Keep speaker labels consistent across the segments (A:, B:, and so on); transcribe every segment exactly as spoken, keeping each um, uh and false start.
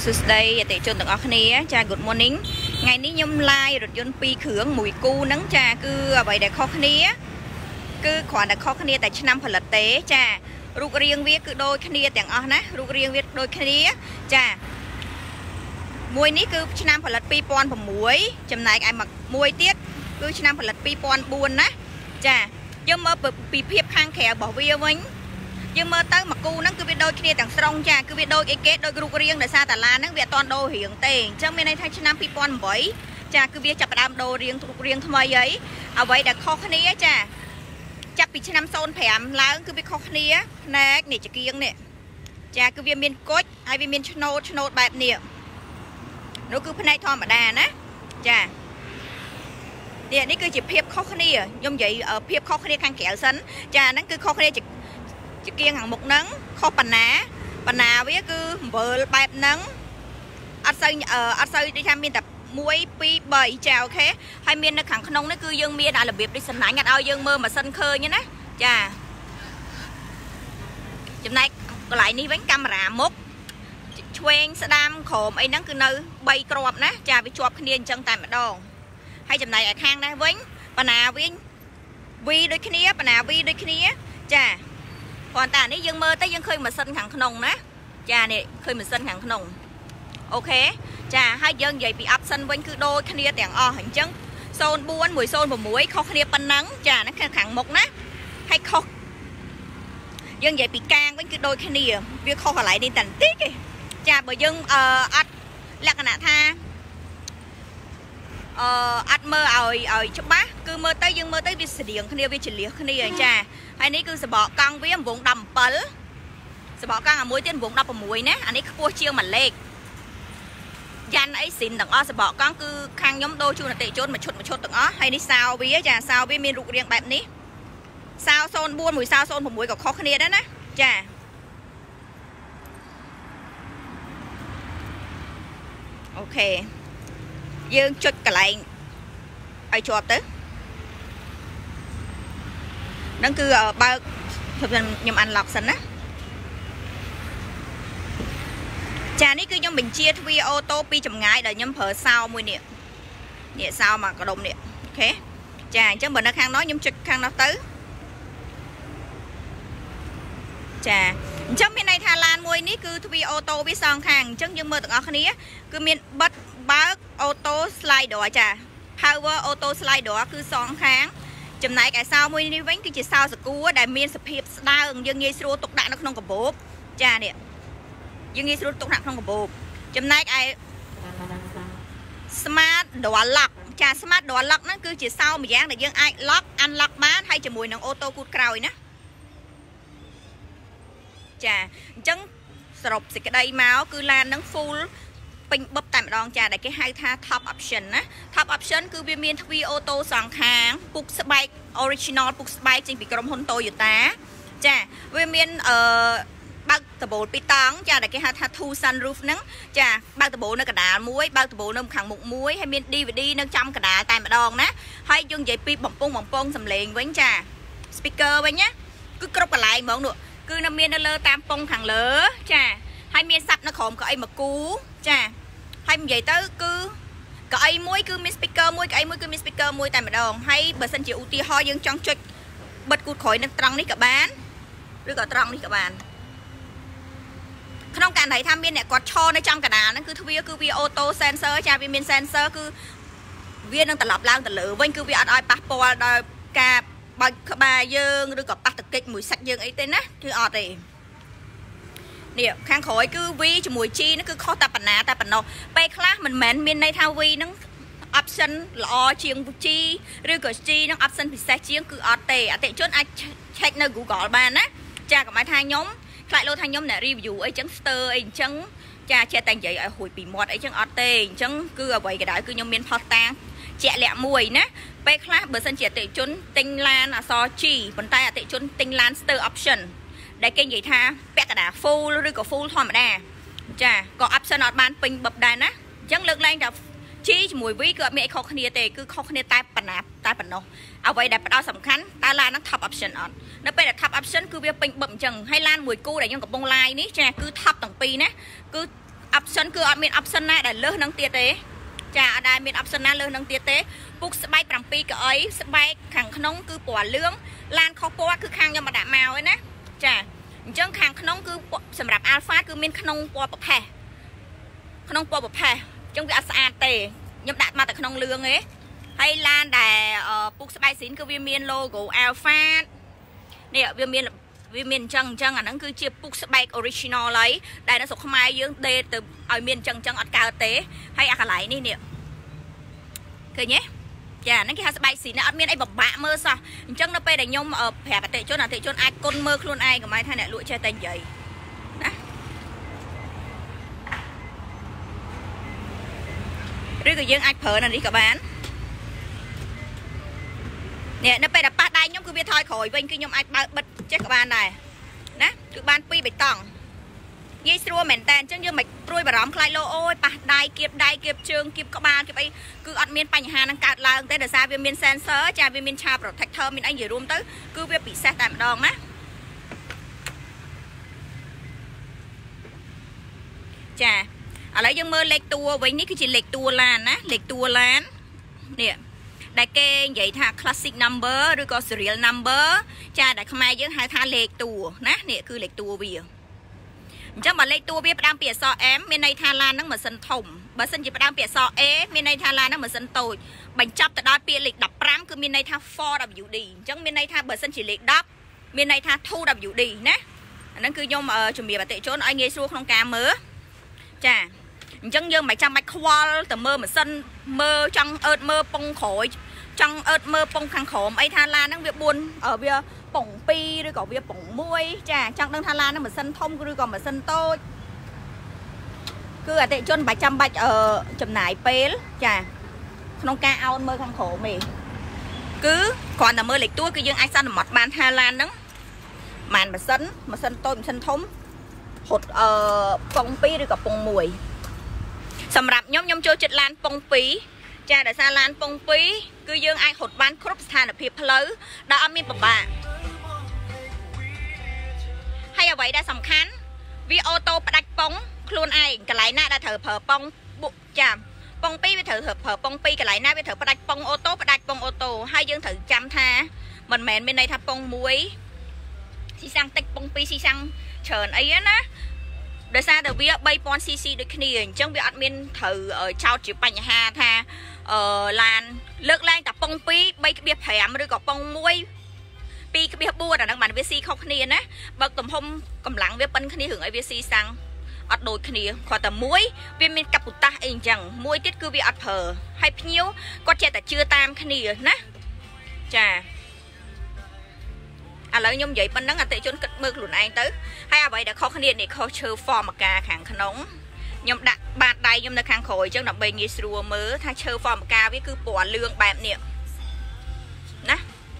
A: Tuesday để chôn từng ở khné cha good morning ngày ní nhung like rồi chôn pi khưởng mùi cu nắng cha cứ vậy để khó khné cứ khoản để khó khné tại năm phần lật tế cha rục riêng viết cứ đôi khné tiếng ở nè rục riêng viết đôi khné cha mùi ní cứ năm phần lật pi pon phẩm muối chấm này ai mặc mùi tiết cứ năm phần lật pi pon buồn á cha nhưng mà bị phiệp khang khè bỏ vi vĩnh nhưng mà tới mặc cu nó cứ biết đôi kia tặng strong cha cứ biết đôi cái kết đôi group riêng để xa tả là nó việc toàn đồ hiện tiền trong bên này thay năm pipon bảy cha cứ biết chập đam đồ riêng thuộc riêng thôi ấy ở vậy đã khó khăn á cha chập bị năm son phèm lá cứ biết khó khăn á nè này chỉ kiêng nè cha cứ biết miên cốt hay biết miên chnot chnot bài nè nó cứ bên này thôi mà đà nè cha nèនេះគឺជាភាពខុសគ្នាខ្ញុំនិយាយភាពខុសគ្នាខាងក្រៅសិនចាហ្នឹងគឺខុសគ្នាជាជាគៀងខាងមុខហ្នឹងខុសបណ្ណាបណ្ណាវាគឺអំបិលបែបហ្នឹងអត់សូវអត់សូវដូចថាមានតែមួយពីរបីចាអូខេហើយមាននៅខាងក្នុងនេះគឺយើងមានអារបៀបដូចសំណាញ់អត់ឲ្យយើងមើលម៉ាស៊ីនឃើញណាចាចំណែកកន្លែងនេះវិញកាមេរ៉ាមុខឆ្វេងស្ដាំក្រោមអីហ្នឹងគឺនៅបីគ្រាប់ណាចាវាជាប់គ្នាអញ្ចឹងតែម្ដងហើយចំណែកឲ្យខាងនេះវិញបណ្ណាវិញវីដូចគ្នាបណ្ណាវីដូចគ្នាចាប៉ុន្តែនេះយើងមើលទៅយើងឃើញម៉ាស៊ីនខាងក្នុងណាចានេះឃើញម៉ាស៊ីនខាងក្នុងអូខេចាហើយយើងនិយាយពី option វិញគឺដូចគ្នាទាំងអស់អញ្ចឹងศูนย์สี่ មួយศูนย์หกខុសគ្នាប៉ុណ្ណឹងចាហ្នឹងខាងមុខណាហើយខុសយើងនិយាយពីកាងវិញគឺដូចគ្នាវាខុសកន្លែងនេះតែបន្តិចទេចាបើយើងអឺអត់លក្ខណៈថាអឺអត់មើលឲ្យឲ្យច្បាស់គឺមើលទៅយើងមើលទៅវាស្រៀងគ្នាវាចលះគ្នាចាហើយនេះគឺសបកកង់វារង្វង់ដប់bảyសបកកង់អាមួយទៀតរង្វង់ដប់sáuណាអានេះខ្ពស់ជាងមួយលេខយ៉ាន់អីស៊ីនទាំងអស់សបកកង់គឺខាងខ្ញុំដូរជូនអតិថិជនមួយឈុតមួយឈុតទាំងអស់ហើយនេះសោវាចាសោវាមានរូបរាងបែបនេះសោศูนย์สี่មួយសោศูนย์หกក៏ខុសគ្នាដែរណាចាអូខេយើងចុចកន្លែងឲ្យជាប់ទៅហ្នឹងគឺបើកខ្ញុំអានឡុកសិនណាចានេះគឺខ្ញុំបញ្ជាទ្វារអូតូពីចម្ងាយដល់ខ្ញុំប្រើសោមួយនេះនេះសោមកកដុំនេះអូខេចាអញ្ចឹងបើនៅខាងនោះខ្ញុំចុចខាងនោះទៅចាអញ្ចឹងមានន័យថាឡានមួយនេះគឺទ្វារអូតូវាសងខាងអញ្ចឹងយើងមើលទាំងអស់គ្នាគឺមានបិទបើកអូតូ slider ចា power auto slider គឺសងខាងចំណែកឯសោមួយនេះវិញគឺជាសោសកួរដែលមានសភាពស្ដើងយើងងាយស្រួលទុកដាក់នៅក្នុងកាបូបចានេះយើងងាយស្រួលទុកដាក់ក្នុងកាបូបចំណែកឯ smart door lock ចា smart door lock ហ្នឹងគឺជាសោម្យ៉ាងដែលយើងអាច lock unlock បានហើយជាមួយនឹងអូតូគូតក្រោយណាចាអញ្ចឹងសរុបសេចក្តីមកគឺឡានហ្នឹង full ពេញបឹបតែម្ដងចាដែលគេហៅថា top option ណា top option គឺវាមានទ្វារអូតូសងខាងពុកស្បែក original ពុកស្បែកចេញពីក្រុមហ៊ុន Toyota ចាវាមានអឺបើកដបូលពីរតង់ចាដែលគេហៅថា two sunroof ហ្នឹងចាបើកដបូលនៅកណ្ដាលមួយបើកដបូលនៅខាងមុខមួយហើយមាន đê vê đê នៅចំកណ្ដាលតែម្ដងណាហើយយើងនិយាយពីបំពង់បំពង់សំឡេងវិញចា speaker វិញណាគឺគ្រប់កន្លែងហ្មងនោះគឺនៅមាននៅលើតាមពងខាងលើចាហើយមានសាប់នៅក្រោមកៅអីមកគូចាហើយនិយាយទៅគឺកៅអីមួយគឺមាន speaker មួយកៅអីមួយគឺមាន speaker មួយតែម្ដងហើយបើសិនជាឧទាហរណ៍យើងចង់ចុចបិទគូតក្រោយនៅត្រង់នេះក៏បានឬក៏ត្រង់នេះក៏បានក្នុងករណីថាមានអ្នកគាត់ឈរនៅចំកណ្ដាលហ្នឹងគឺទ្វារគឺវា auto sensor ចាវាមាន sensor គឺវានឹងត្រឡប់ឡើងទៅលើវិញគឺវាអត់ឲ្យប៉ះពាល់ដល់ការបើកក្បាលយើងឬក៏ប៉ះតកិច្ចមួយសាច់យើងអីទេណាគឺអត់ទេនេះខាងក្រោយគឺ V ជាមួយ G ហ្នឹងគឺខុសតែប៉ុណ្ណាតែប៉ុណ្ណោះពេលខ្លះមិនមែនមានន័យថា V ហ្នឹង option ល្អជាង G ឬក៏ G ហ្នឹង option ពិសេសជាងគឺអត់ទេអតិថិជនអាច check នៅ Google បានណាចាកុំឲ្យថាខ្ញុំខ្លាចលោថាខ្ញុំអ្នក review អីចឹងស្ទើរអីចឹងចាចេះតែនិយាយឲ្យហួយពីមាត់អីចឹងអត់ទេអញ្ចឹងគឺអ្វីក៏ដោយគឺខ្ញុំមានផុសតាងជាក់លាក់មួយណាពេលខ្លះបើសិនជាអតិថិជនទិញឡានអក្សរ G ប៉ុន្តែអតិថិជនទិញឡាន Star optionដែលគេនិយាយថាពាក់កណ្ដាល full ឬក៏ full ធម្មតាចាក៏ option អត់បានពេញបឹបដែរណាអញ្ចឹងលើកឡើងថា G ជាមួយ V គឺអត់មានអីខុសគ្នាទេគឺខុសគ្នាតែប៉ុណ្ណាតែប៉ុណ្ណោះអ្វីដែលផ្ដោតសំខាន់តើឡានហ្នឹង top option អត់នៅពេលដែល top option គឺវាពេញបឹបអញ្ចឹងហើយឡានមួយគូដែលខ្ញុំកំពុង live នេះចាគឺ top ទាំងពីរណាគឺ option គឺអត់មាន option ណាដែលលើសនឹងទៀតទេចាអត់ដែលមាន option ណាលើសនឹងទៀតទេពុកស្បែក7កៅអីស្បែកខាងក្នុងគឺពណ៌លឿងឡានខុសពណ៌គឺខាងខ្ញុំមកដាក់មកឯណាចាអញ្ចឹងខាងក្នុងគឺសម្រាប់ Alpha គឺមានក្នុងពណ៌ប្រផេះក្នុងពណ៌ប្រផេះអញ្ចឹងវាអត់ស្អាតទេខ្ញុំដាក់មកតែក្នុងលឿងឯងហើយឡានដែលពុកស្បែកស៊ីនគឺវាមាន logo Alpha នេះវាមានវាមានអញ្ចឹងអញ្ចឹងអាហ្នឹងគឺជាពុកស្បែក original ហើយដែលនៅស្រុកខ្មែរយើងដេទៅឲ្យមានអញ្ចឹងអញ្ចឹងអត់កើតទេហើយអាកន្លែងនេះនេះឃើញទេចាហ្នឹងគេហៅស្បែកស៊ីនអត់មានអីបបាក់មើលសោះអញ្ចឹងនៅពេលដែលខ្ញុំប្រាប់អតិជនអតិជនអាចគុណមើលខ្លួនឯងកុំឲ្យថាអ្នកលក់ចេះតែនិយាយណាឬក៏យើងអាចប្រើនៅនេះក៏បាននេះនៅពេលដែលប៉ះដៃខ្ញុំគឺវាថយក្រោយវិញគឺខ្ញុំអាចបើកបិទចេះក៏បានដែរណាគឺបានពីរបេតុងងាយស្រួលមែនតើអញ្ចឹងយើងមិនព្រួយបារម្ភខ្លាចលោអូយប៉ះដៃគៀបដៃគៀបជើងគៀបក្បាលគៀបអីគឺអត់មានបញ្ហានឹងកើតឡើងទេដោយសារវាមាន sensor ចាវាមាន child protector មានអីនិយាយរួមទៅគឺវាពិសេសតែម្ដងណាចាឥឡូវយើងមើលលេខតួវិញនេះគឺជាលេខតួឡានណាលេខតួឡាននេះដែលគេនិយាយថា classic number ឬក៏ serial number ចាដែលខ្មែរយើងហៅថាលេខតួណានេះគឺលេខតួវាអញ្ចឹងបើលេខតួវាផ្ដើមពីអក្សរ M មានន័យថាឡានហ្នឹងម៉ាស៊ីនធំបើសិនជាផ្ដើមពីអក្សរ A មានន័យថាឡានហ្នឹងម៉ាស៊ីនតូចបញ្ចប់ទៅដល់ពាក្យលេខដប់ប្រាំគឺមានន័យថា four W D អញ្ចឹងមានន័យថាបើសិនជាលេខដប់មានន័យថា two W D ណាអាហ្នឹងគឺខ្ញុំជំរាបអតិថិជនឲ្យងាយស្រួលក្នុងការមើលចាអញ្ចឹងយើងមិនចាំបាច់ខ្វល់ទៅមើលម៉ាស៊ីនមើលចង់អឺតមើលពងក្រោយចង់អឺតមើលពងខាងក្រោមអីថាឡានហ្នឹងវា4វាពងពីរឬក៏វាពងមួយចាចង់ដឹងថាឡានហ្នឹងម៉ាស៊ីនធំឬក៏ម៉ាស៊ីនតូចគឺអតិថិជនមិនចាំបាច់អឺចំណាយពេលចាក្នុងការអោនមើលខាងក្រោមទេគឺគ្រាន់តែមើលលេខតួគឺយើងអាចសន្មត់បានថាឡានហ្នឹងម៉ានម៉ាស៊ីនម៉ាស៊ីនតូចម៉ាស៊ីនធំហត់អឺពងពីរឬក៏ពងមួយសម្រាប់ខ្ញុំខ្ញុំចូលចិត្តឡានពងពីរចាដោយសារឡានពងពីរគឺយើងអាចរត់បានគ្រប់ស្ថានភាពផ្លូវដែលអត់មានពិបាកហើយអ្វីដែលសំខាន់វាអូតូផ្ដាច់ពងខ្លួនឯងកន្លែងណាដែលត្រូវប្រើពងបុកចាំពងពីរវាត្រូវប្រើពងពីរកន្លែងណាវាត្រូវផ្ដាច់ពងអូតូផ្ដាច់ពងអូតូហើយយើងត្រូវចាំថាមិនមែនមានន័យថាពងមួយស៊ីសាំងតិចពងពីរស៊ីសាំងច្រើនអីណាដោយសារតែវា 3000 cc ដូចគ្នាអញ្ចឹងវាអត់មានត្រូវចោតជាបញ្ហាថាអឺឡានលើកឡើងតែពងពីរ 3.5 ឬក៏ពងមួយ 2.4 អាហ្នឹងបានវាស៊ីខុសគ្នាណាបើទំហំកម្លាំងវាប៉ិនគ្នារឿងអីវាស៊ីសាំងអត់ដូចគ្នាគ្រាន់តែមួយវាមានកាពូតាសអីអញ្ចឹងមួយទៀតគឺវាអត់ប្រើហើយភ្ញៀវគាត់ចេះតែជឿតាមគ្នាណាចាឥឡូវខ្ញុំនិយាយប៉ុណ្ណឹងអតិជនគិតមើលខ្លួនឯងទៅហើយអ្វីដែលខុសគ្នានេះខុសឈើ Formica ខាងក្នុងខ្ញុំដាក់បាតដៃខ្ញុំនៅខាងក្រោយអញ្ចឹងដើម្បីងាយស្រួលមើលថាឈើ Formica វាគឺពណ៌លឿងបែបនេះណា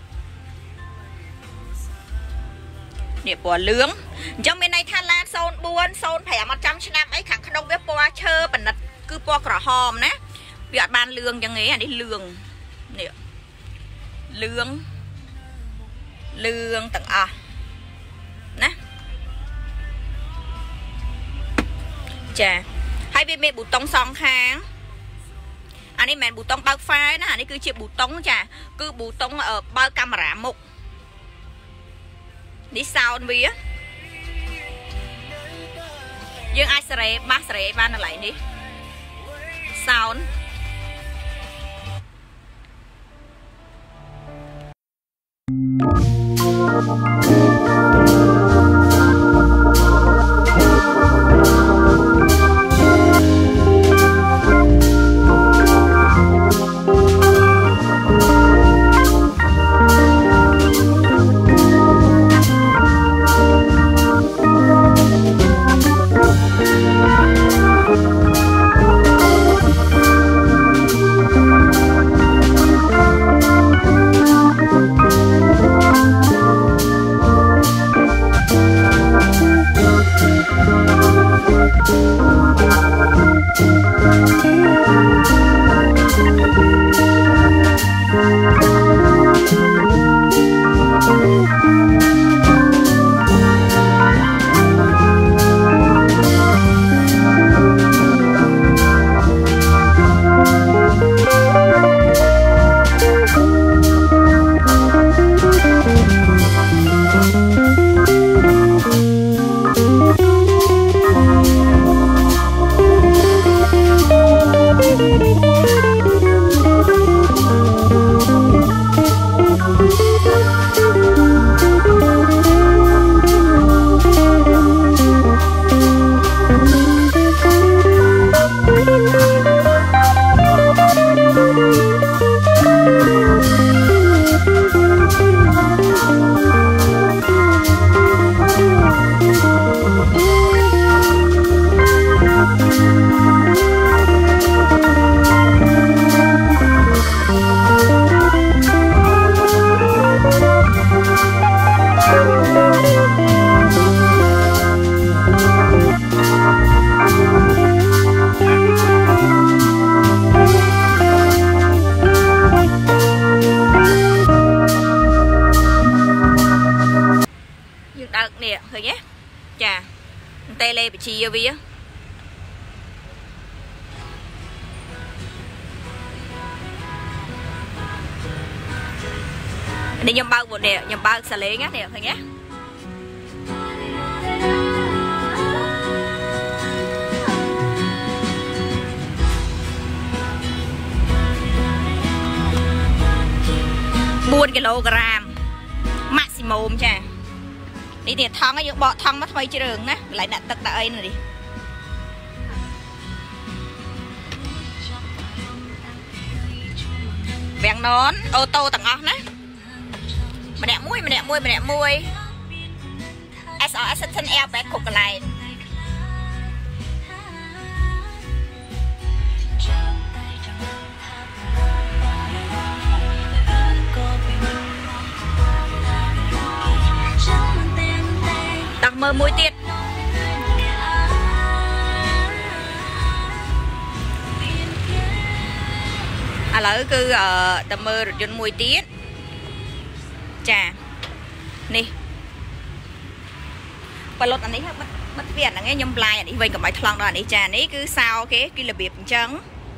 A: នេះពណ៌លឿងអញ្ចឹងមានន័យថាឡានศูนย์สี่ ศูนย์ห้าអត់ចាំឆ្នាំអីខាងក្នុងវាពណ៌ឈើប៉និតគឺពណ៌ក្រហមណាវាអត់បានលឿងអញ្ចឹងទេអានេះលឿងនេះលឿងលឿងទាំងអស់ណាចាហើយវាមានប៊ូតុងសងខាងអានេះមិនមែនប៊ូតុងបើកហ្វាយណាអានេះគឺជាប៊ូតុងចាគឺប៊ូតុងបើកកាមេរ៉ាមុខនេះសោនវាយើងអាចសេរីបាសសេរីបានកន្លែងនេះសោន nè thôi nhé chà tê lê bị chi vô vía đi nhầm bao một nè nhầm bao xà lê ngắt nè thôi nhé bốn kg maximum chà đi thì thong ấy bọ thong mất mấy chơi đường á lại đặt tất cả ấy này đi vẹn nón ô tô tầng óc nè mà đẹp mũi mà đẹp mũi mà đẹp mũi S O S thân eo bé cục lại đặt mơ mũi tiết à lỡ cứ ở tầm mơ rồi chân mũi tiết chà nè và lột anh ấy mất mất viện là nghe nhâm lai anh ấy vây cầm bài thòng đó anh ấy chà nấy cứ sao cái cái là biệt trắng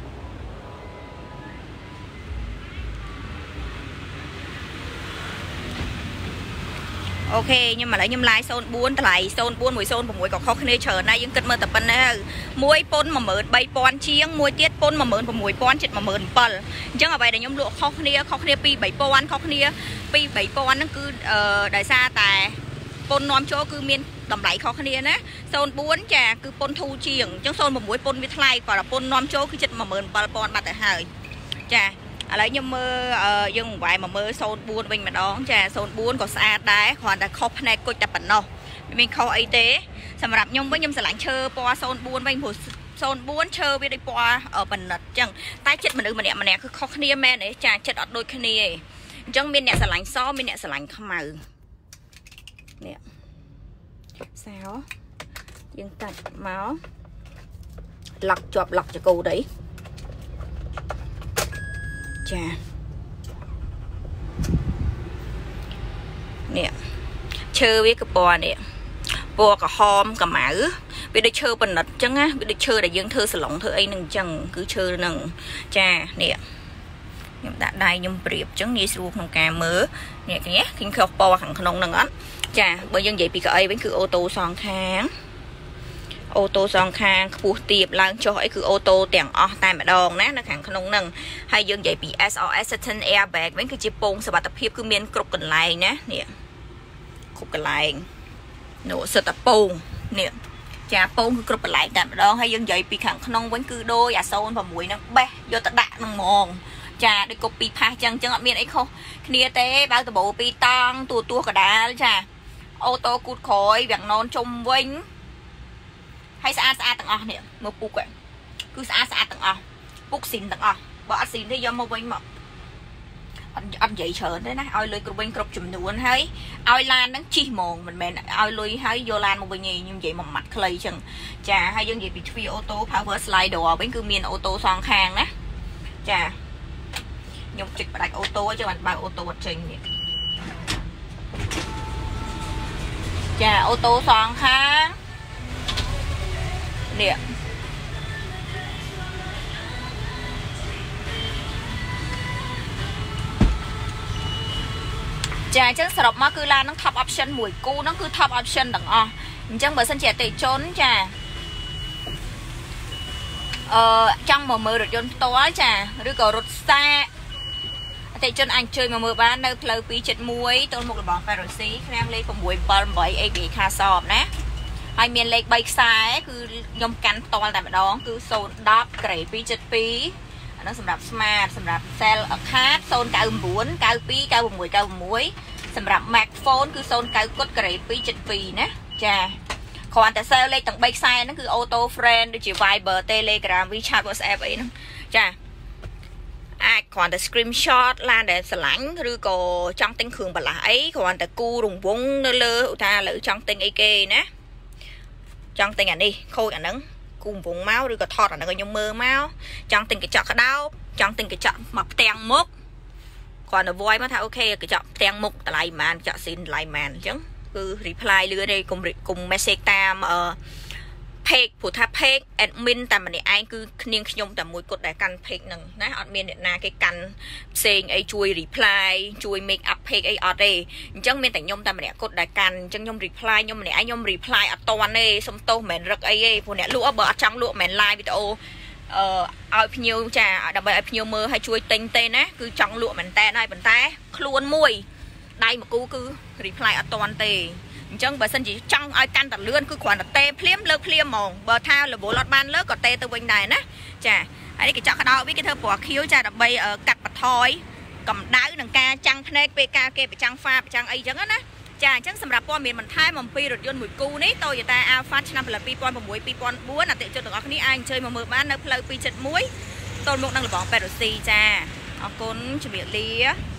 A: ok nhưng mà lấy nhâm lai xôn buôn lại xôn buôn mùi xôn của mũi có khó khăn chờ này những cất mơ tập bên này muối pôn mà mở bay pon chiếng muối tiết pôn mà mở và mũi pon chết mà mở bẩn chẳng ở vậy để nhâm lụa khó khăn khó khăn pi bảy pon khó khăn pi bảy pon nó cứ đại xa tại pôn nóm chỗ cứ miên đầm lại khó khăn á xôn buôn chà cứ pôn thu chiếng chẳng xôn một mũi pôn việt lai còn là pôn nóm chỗ cứ chết mà mở bẩn pon bạt tại hơi chà lấy nhâm mơ dương vài mà mơ xôn buôn mình mà đón chà xôn buôn có xa đá còn là khóc này cô chặt bẩn đâu mình khâu y tếสำหรับnhung với nhung sẽ lạnh chơi po xôn buôn với một xôn buôn chơi với đây po ở bẩn nật chẳng tay chết mình ư mà nè mà nè cứ khó khăn mẹ này chà chết ở đôi khăn nè chẳng bên nè sẽ lạnh xó bên nè sẽ lạnh không màu nè sao dương tạch máu lọc chọp lọc cho cô đấy chà nè chơi với cái bò nè bò cả hòm cả mã bây giờ chơi bẩn nật chẳng á bây giờ chơi để dương thơ sờ lỏng thơ ấy nâng chẳng cứ chơi nâng chà nè nhung đã đây nhung briệp chẳng như ruột không cà mớ nè cái nhé khi khóc bò thằng không nâng á chà bởi dân vậy bị cái ấy vẫn cứ ô tô son kháng ô tô son khang phù tiệpឡើងចុះអីគឺអូតូទាំងអស់តែម្ដងណានៅខាងក្នុងហ្នឹងហើយយើងនិយាយពី S O S Saturn airbag វិញគឺជាពងសុវត្ថិភាពគឺមានគ្រប់កន្លែងណានេះគ្រប់កន្លែងនោះសិតតែពងនេះចាពងគឺគ្រប់កន្លែងតែម្ដងហើយយើងនិយាយពីខាងក្នុងវិញគឺដូចអាសូន៦ហ្នឹងបេះយកទៅដាក់នឹងហ្មងចាដូចកូពីផាសចឹងចឹងអត់មានអីខុសគ្នាទេបើដបូពីតង់ទួទួកដាលចាអូតូគូតក្រោយវាំងណនជុំវិញhay xa xa tầng nè một bục ấy cứ xa xa tầng o bục xịn tầng o bỏ xịn thì do một bên mà anh anh dậy chờ đấy nè oi lôi cục bên cục chùm nuôn hay oi lan nó chi mồn mình mẹ oi lôi hay vô lan một bên gì nhưng vậy mà mặt clay chừng chà hay dân gì bị phi ô tô power slide đồ bên cứ miền ô tô son khang nè chà nhung trực đặt ô tô cho bạn bao ô tô trình chà ô tô son khang nè chà chắc sập mà cứ là nó top option mùi cu nó cứ top option đằng o chẳng bởi sân trẻ tì trốn chà ờ trong mà mưa được chôn tối chà rồi còn rút xa thì chân anh chơi mà mưa bán nơi lâu phí chết muối tôi một là bọn phải rồi xí khang lên còn mùi bờ bảy a bị kha sọp nè hai miền lệch bay xa cứ nhom cắn to tại đó cứ sồn đáp kể phí chết phí nó sầm đạp smart sầm đạp xe ở khác sồn cao bốn cao phí cao mùi cao muối sầm đạp mac phone cứ sồn cao cốt kể phí chết phí nè chà còn tại sao lên tầng bay xa nó cứ auto friend được chỉ Viber Telegram WeChat WhatsApp ấy nó chà ai còn tại screenshot là để sờ lánh rồi có trong tinh khương bà là ấy còn tại cu rùng vốn lơ lơ ta lỡ trong tinh ấy kê nè trong tinh ảnh đi khôi ảnh nắng cùng vùng máu rồi có thọt ảnh nó nhung mơ máu trong tinh cái chọn cái đau trong tinh cái chọn mọc tèng mốc còn ở voi mà thà ok cái chọn tèng mục lại màn chọn xin lại màn chứ គឺ reply លឿនទេកុំកុំ message តាមអឺ page ព្រោះថា page admin តែម្នាក់ឯងគឺគ្នាងខ្ញុំតែមួយគត់ដែលកាន់ page ហ្នឹងណាអត់មានអ្នកណាគេកាន់ផ្សេងអីជួយ reply ជួយ make up page អីអត់ទេអញ្ចឹងមានតែខ្ញុំតែម្នាក់គត់ដែលកាន់អញ្ចឹងខ្ញុំ reply ខ្ញុំម្នាក់ឯងខ្ញុំ reply អត់តាន់ទេសុំទោសមិនរឹកអីទេព្រោះអ្នកលក់បើអត់ចង់លក់មិន live វីដេអូអឺឲ្យភ្ញៀវចាដើម្បីឲ្យភ្ញៀវមើលឲ្យជួយទិញទេណាគឺចង់លក់មែនតើហើយប៉ុន្តែខ្លួនមួយដៃមួយគូគឺ reply អត់តាន់ទេអញ្ចឹងបើសិនជាចង់ឲ្យកាន់តលឿនគឺគ្រាន់តែទេភ្លាមលើកភ្លាមហ្មងបើថារវល់អត់បានលើកក៏ទេទៅវិញដែរណាចាហើយនេះគេចង់កដោវាគេធ្វើពណ៌ខៀវចាដើម្បីកាត់បន្ថយកម្ដៅនឹងការចាំងភ្នែកពេលការគេប្រចាំងហ្វាប្រចាំងអីចឹងណាចាអញ្ចឹងសម្រាប់ព័ត៌មានបន្ថែមអំពីរថយន្តមួយគូនេះ Toyota Alphard ឆ្នាំផលិតពីរពាន់៦ ពីរពាន់បួនអតិថិជនទាំងអស់គ្នាអាចអញ្ជើញមកមើលបាននៅផ្លូវពីរ 七 មួយ តូនមុខនឹងលបងប៉េតរូស៊ីចាអរគុណជំរាបលា